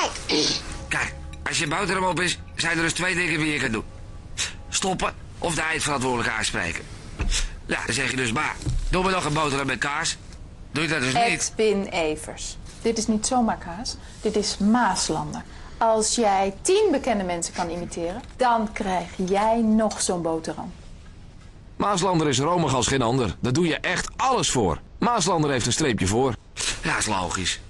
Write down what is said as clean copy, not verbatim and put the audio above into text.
Kijk, als je boterham op is, zijn er dus 2 dingen die je kan doen. Stoppen of de eindverantwoordelijke aanspreken. Ja, dan zeg je dus, maar, doe me nog een boterham met kaas. Doe je dat dus niet? Edwin Evers. Dit is niet zomaar kaas. Dit is maaslander. Als jij 10 bekende mensen kan imiteren, dan krijg jij nog zo'n boterham. Maaslander is romig als geen ander. Daar doe je echt alles voor. Maaslander heeft een streepje voor. Ja, is logisch.